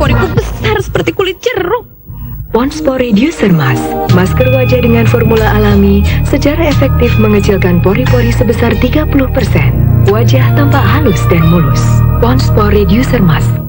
Pori-poriku besar seperti kulit jeruk. Pond's Pore Reducer Mask, masker wajah dengan formula alami secara efektif mengecilkan pori-pori sebesar 30%. Wajah tampak halus dan mulus. Pond's Pore Reducer Mask